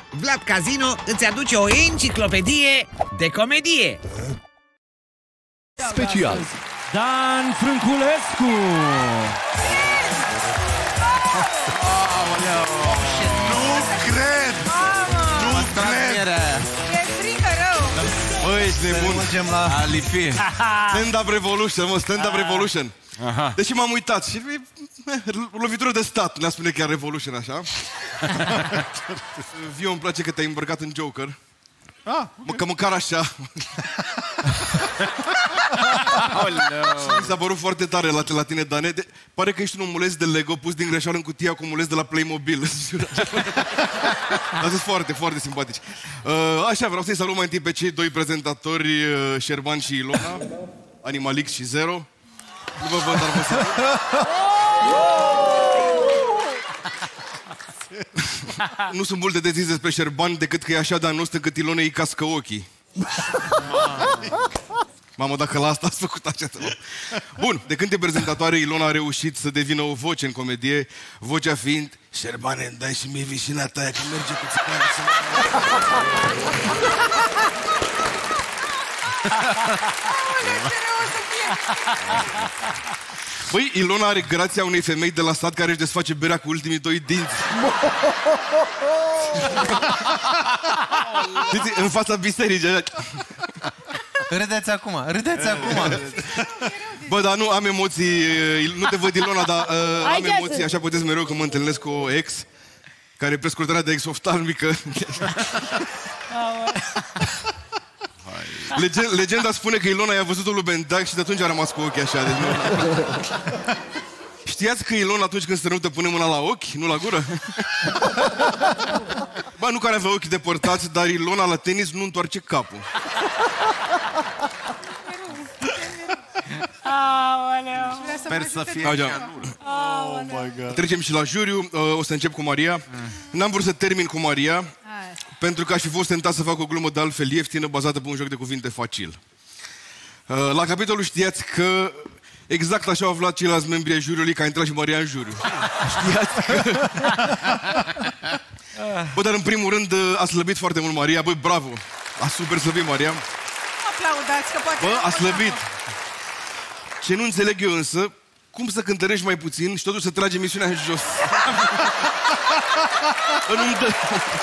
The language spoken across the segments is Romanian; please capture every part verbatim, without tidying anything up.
Vlad Casino îți aduce o enciclopedie de comedie. Special Dan Frânculescu. Nu cred! Nu cred! E frică rău! Băi, ești nebun. Mergem la Alifi. Stand-up Revolution, mă, stand-up Revolution. Deși m-am uitat și lovitură de stat, ne-a spune chiar Revolution, așa. Vio, îmi place că te-ai îmbrăcat în Joker. Ah, okay. Că măcar așa. Mi s-a părut foarte tare la, la tine, Dane. De, pare că ești un omuleț de Lego pus din greșeală în cutia cu omuleț de la Playmobil. Dar sunt foarte, foarte simpatici. Uh, așa, vreau să-i salut mai întâi pe cei doi prezentatori, uh, Șerban și Ilona, Animalix și Zero. Nu vă văd, dar vă salut. Nu sunt multe de zis despre Șerban decât că e așa de anost încât Ilona îi cască ochii. Mamă, dacă la asta ați făcut așa. Bun, de când e prezentatoare, Ilona a reușit să devină o voce în comedie, vocea fiind: Șerbane, îmi dai și mie vișina ta, că merge cu țigare să mă... Băi, Ilona are grația unei femei de la sat care își desface berea cu ultimii doi dinți. În fața bisericii. Râdeți acum, râdeți acum. Bă, dar nu am emoții, nu te văd, Ilona, dar uh, am emoții, așa puteți mereu că mă întâlnesc cu o ex, care e prescurtarea de ex-oftalmică. Legend, legenda spune că Ilona i-a văzut-o lui Bendac și de atunci a rămas cu ochii așa. Deci nu... Știați că Ilona atunci când se strănută pune mâna la ochi, nu la gură? Ba, nu care avea ochii depărtați, dar Ilona la tenis nu întoarce capul. Sper să fie. Oh my God. Trecem și la juriu. O să încep cu Maria. N-am vrut să termin cu Maria, pentru că aș fi fost tentat să fac o glumă de altfel ieftină, bazată pe un joc de cuvinte facil. La capitolul știați că exact așa au aflat ceilalți membri ai juriului că a intrat și Maria în juriu. Știați că... Bă, dar în primul rând a slăbit foarte mult Maria. Băi, bravo! A super slăbit Maria. Aplaudați, că poate... Bă, a slăbit. Ce nu înțeleg eu însă, cum să cântărești mai puțin și totuși să tragi emisiunea în jos. Nu-mi dă...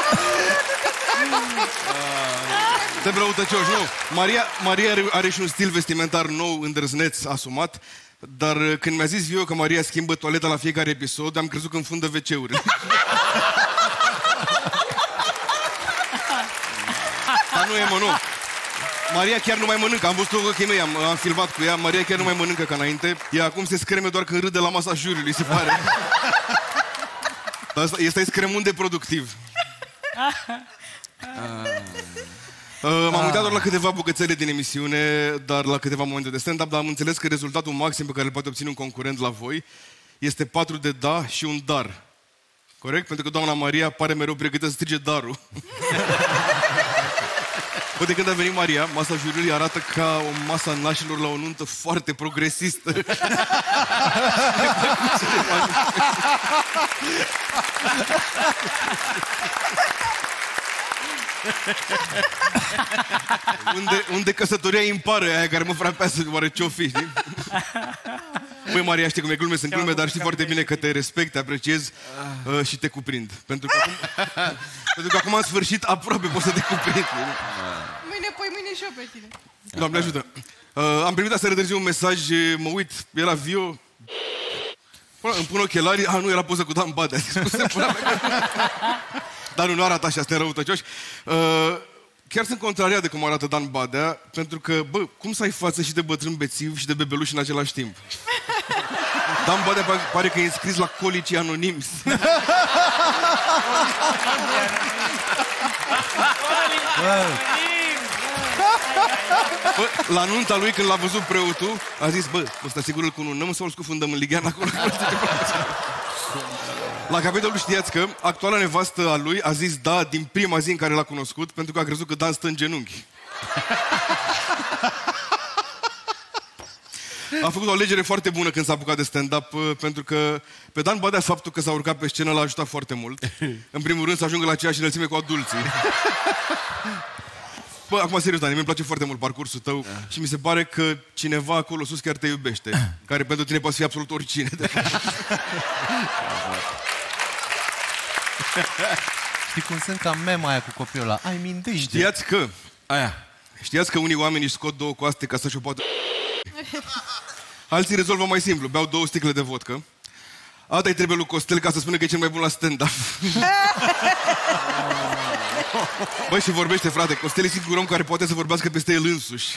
Te răutăcioși, nu. Maria, Maria are, are și un stil vestimentar nou, îndrăzneț, asumat, dar când mi-a zis Vio că Maria schimbă toaleta la fiecare episod, am crezut că înfundă ve ce-urile. Dar nu e, mă, nu. Maria chiar nu mai mănâncă, am văzut-o cu ochii mei, am, am filmat cu ea, Maria chiar nu mai mănâncă ca înainte. Ea acum se screme doar când râde la masa juriului, se pare. Dar asta, este scremun de productiv. Uh, M-am uitat doar la câteva bucățele din emisiune, dar la câteva momente de stand-up, dar am înțeles că rezultatul maxim pe care îl poate obține un concurent la voi este patru de da și un dar. Corect? Pentru că doamna Maria pare mereu pregătită să strige darul. Bă, de când a venit Maria, masa juriului arată ca o masă a nașilor la o nuntă foarte progresistă. unde, unde căsătoria impară, aia care mă frapează, oare ce-o fi, știi? Băi, Maria, știi cum e, glume sunt glume, dar știi foarte bine că te respect, te apreciez uh, și te cuprind. Pentru că, acum, pentru că acum, în sfârșit, aproape pot să te cuprind. Mâine, păi mâine și eu pe tine. Doamne ajută. Uh, am primit aseară târziu un mesaj, mă uit, era Vio. Până, îmi pun ochelarii, a, nu, era poză cu Dan Badea. Dar nu, nu arată așa, suntem răutăcioși. Uh, chiar sunt contrariat de cum arată Dan Badea, pentru că, bă, cum să ai față și de bătrân bețiv și de bebeluș în același timp? Dan Badea pare că e înscris la Colicii Anonimi. Bă, la nunta lui, când l-a văzut preotul, a zis, bă, ăsta sigur îl cununăm sau îl scufundăm în lighean acolo? La capitolul știați că actuala nevastă a lui a zis da din prima zi în care l-a cunoscut, pentru că a crezut că Dan stă în genunchi. A făcut o alegere foarte bună când s-a apucat de stand-up, pentru că pe Dan Badea faptul că s-a urcat pe scenă l-a ajutat foarte mult. În primul rând să ajungă la aceeași înălțime cu adulții. Bă, acum serios, Dani, mi-mi place foarte mult parcursul tău da. Și mi se pare că cineva acolo sus chiar te iubește, care pentru tine poate fi absolut oricine. Știi cum sunt ca mema aia cu copilul ăla? Ai mindejde. Știați că... Aia. Știați că unii oameni își scot două coaste ca să-și o poată... Alții rezolvă mai simplu, beau două sticle de vodcă. Alta-i trebuie lui Costel ca să spună că e cel mai bun la stand-up. Băi, și vorbește, frate, Costel e singurul om care poate să vorbească peste el însuși.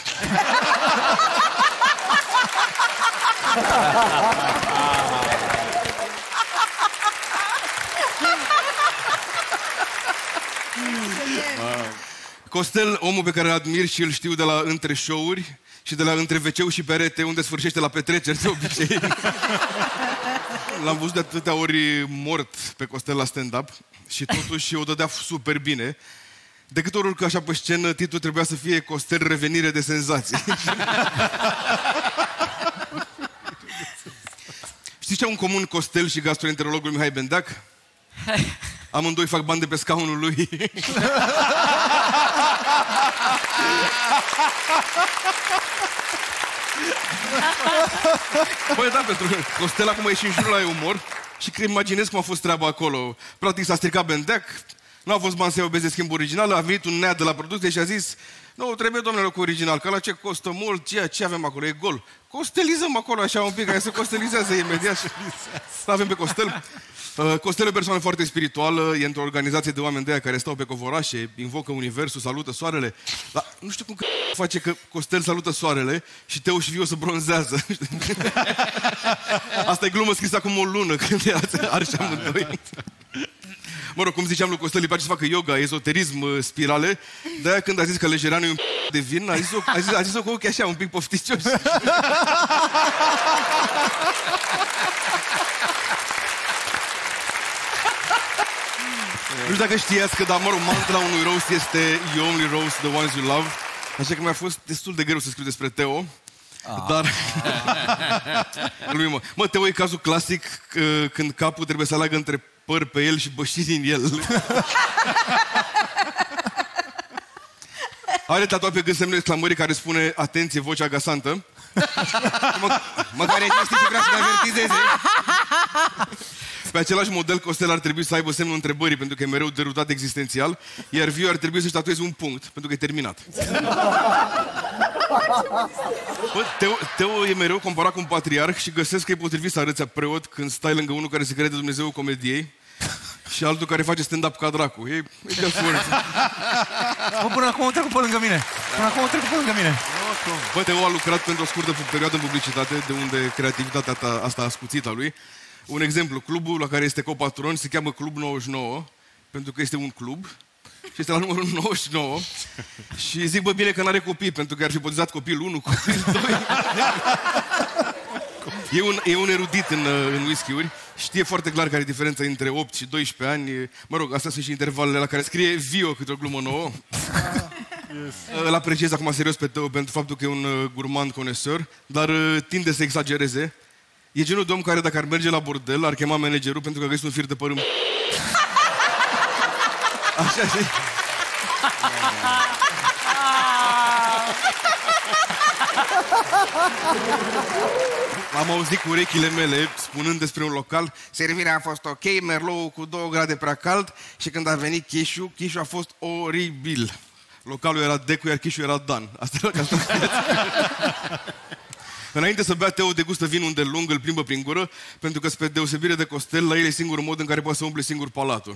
Costel, omul pe care îl admir și îl știu de la între show-uri și de la între veceu și perete, unde sfârșește la petreceri de obicei. L-am văzut de atâtea ori mort pe Costel la stand-up și totuși o dădea super bine. De câte ori urcă așa pe scenă, titlul trebuia să fie Costel revenire de senzații. Știți ce au în comun Costel și gastroenterologul Mihai Bendeac? Amândoi fac bani de pe scaunul lui. Băi, da, pentru că Costel acum e și în jurul la umor și că imaginez cum a fost treaba acolo. Practic s-a stricat Bendeac, nu a fost bani să iau bezi de schimb original, a venit un nea de la producție și a zis: nu, trebuie, domnule, cu original, că la ce costă mult, ceea ce avem acolo, e gol. Costelizăm acolo așa un pic, care se costelizează imediat și avem pe Costel. Costel e o persoană foarte spirituală, e într-o organizație de oameni de aia care stau pe covorașe, invocă universul, salută soarele. Dar nu știu cum că face că Costel salută soarele și Teo și Vio se bronzează. Asta e glumă scrisă acum o lună, când are și amândoi. Mă rog, cum ziceam lui Costel, îi place să facă yoga, ezoterism, spirale. De-aia când a zis că lejeranul e un de vin, a zis-o, a zis, a zis-o cu ochii așa, un pic pofticios. Nu știu dacă știați că, dar mă rog, mantra unui roast este You only roast the ones you love. Așa că mi-a fost destul de greu să scriu despre Teo. Ah. Dar... mă. mă, Teo e cazul clasic când capul trebuie să aleagă între păr pe el și băștiri din el. Are tatuat pe gât semnul exclamării care spune: atenție, voce agasantă. Mă, măcar există și vrea să ne avertizeze. Pe același model, Costel ar trebui să aibă semnul întrebării, pentru că e mereu derutat existențial, iar Viu ar trebui să-și tatueze un punct, pentru că e terminat. Bă, Teo, Teo e mereu comparat cu un patriarh și găsesc că e potrivit să arăți a preot când stai lângă unul care se crede Dumnezeul comediei și altul care face stand-up ca dracu. E, e de acord. Bă, până acum au trecut pe lângă mine. Până acum au trecut pe lângă mine. Bă, Teo a lucrat pentru o scurtă perioadă în publicitate, de unde creativitatea ta, asta ascuțită a lui. Un exemplu, clubul la care este copatron se cheamă Club nouăzeci și nouă, pentru că este un club și este la numărul nouăzeci și nouă. Și zic, bă, bine că n-are copii, pentru că ar fi botezat copil unu, copil doi. E un, e un erudit în, în whisky-uri, știe foarte clar care e diferența între opt și doisprezece ani. Mă rog, astea sunt și intervalele la care scrie Vio câte o glumă nouă. Yes. Îl apreciez acum serios pe Teo pentru faptul că e un gurmand conesor, dar tinde să exagereze. E genul de om care, dacă ar merge la bordel, ar chema managerul pentru că a găsit un fir de păr în... Așa, știi? Am auzit cu urechile mele, spunând despre un local: servirea a fost ok, merlou cu două grade prea cald și când a venit Chișu, Chișu a fost oribil. Localul era Decu, iar Chișu era Dan. Asta era ca să Înainte să bea, Teo degustă vinul îndelung, îl plimbă prin gură, pentru că, spre deosebire de Costel, la el e singurul mod în care poate să umple singur palatul.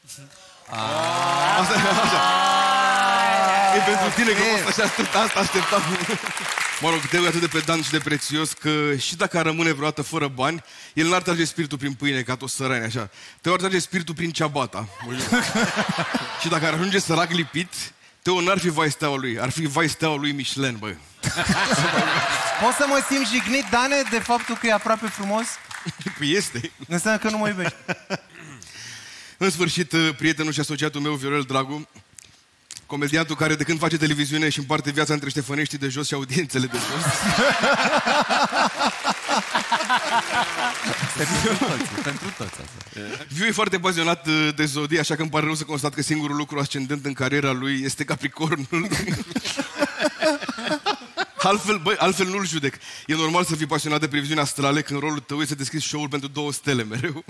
Asta e așa. E pentru tine că poți așa aștepta, asta așteptam. Mă rog, Teo e atât de pedant și de prețios că și dacă ar rămâne vreodată fără bani, el n-ar trage spiritul prin pâine, ca toți sărani, așa. Teo ar trage spiritul prin ciabata. Și dacă ar ajunge sărac lipit, Teo n-ar fi vai steaua lui, ar fi vai steaua lui Michelin, băi. Poți să mă simt jignit, Dane, de faptul că e aproape frumos? Păi este. Înseamnă că nu mă iubești. În sfârșit, prietenul și asociatul meu, Viorel Dragu, Comediantul care de când face televiziune și împarte viața între ștefăneștii de jos și audiențele de jos. Pentru toți, pentru toți asta. Viu e foarte pasionat de zodie, așa că îmi pare rău să constat că singurul lucru ascendent în cariera lui este Capricornul. Altfel, băi, altfel nu-l judec. E normal să fii pasionat de previziuni astrale când rolul tău e să deschizi show-ul pentru două stele mereu.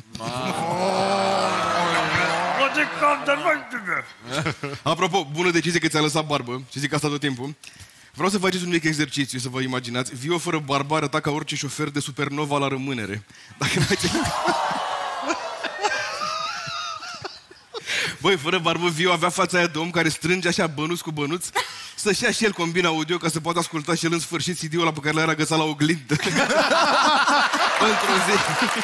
Apropo, bună decizie că ți-a lăsat barbă și zic asta tot timpul. Vreau să faceți un mic exercițiu, să vă imaginați. Vio fără barbă arăta ca orice șofer de Supernova la rămânere. Dacă mai ți Băi, fără barbă, Vio avea fața aia de om care strânge așa bănuț cu bănuț, să-și ia și el combina audio ca să poată asculta și el în sfârșit C D-ul ăla pe care l-a agățat la oglindă. Într-o zi.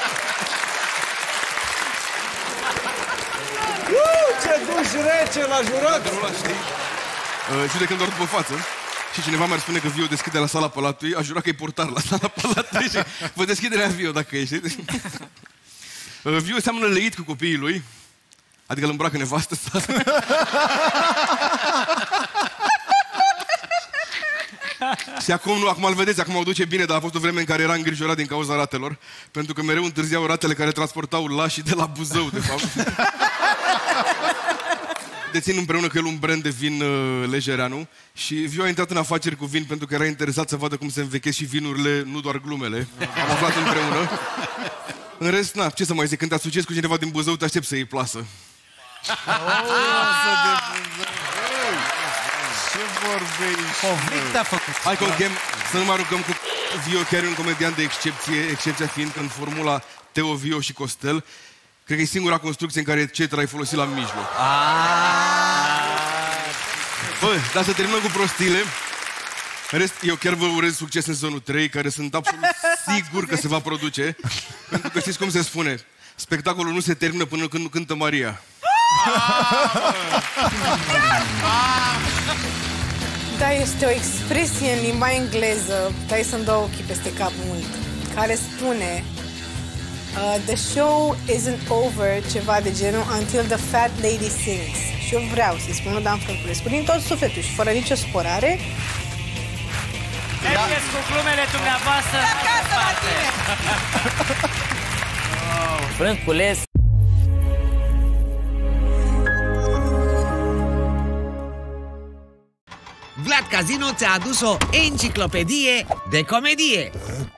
Ce duș rece la jurat! Uh, judecând doar după față. Și cineva mi-ar spune că Vio deschide la sala Palatului, aș jura că e portar la sala Palatului și vă deschide la Vio dacă ești. uh, Vio seamănă leit cu copiii lui, adică îl îmbracă nevastă sa. Și acum nu, acum îl vedeți, acum o duce bine, dar a fost o vreme în care era îngrijorat din cauza ratelor, pentru că mereu întârziau ratele care transportau lașii de la Buzău, de fapt. Dețin împreună cu el un brand de vin uh, Lejereanu și Vio a intrat în afaceri cu vin pentru că era interesat să vadă cum se învechesc și vinurile, nu doar glumele. Am aflat împreună. În rest, na, ce să mai zic, când te asociezi cu cineva din Buzău, te aștept să iei plasă. Ce vorbești? Conflict a făcut. Hai că chem, să nu mai aruncăm cu Vio, chiar e un comediant de excepție, excepția fiind că în formula Teo, Vio și Costel, cred că e singura construcție în care et cetera ai folosit la mijloc. Bă, dar să terminăm cu prostiile. În rest, eu chiar vă urez succes în zonul trei, care sunt absolut sigur că se va produce. Pentru că știți cum se spune, spectacolul nu se termină până când nu cântă Maria. Da, este o expresie în limba engleză, care să-mi dau ochii peste cap mult, care spune uh, The show isn't over, ceva de genul, until the fat lady sings. Și eu vreau să-i spun lui Dan Frânculescu din tot sufletul și fără nicio supărare. Mergeți cu glumele dumneavoastră. Acasă la tine! Frânculescu. Vlad Casino ți-a adus o enciclopedie de comedie.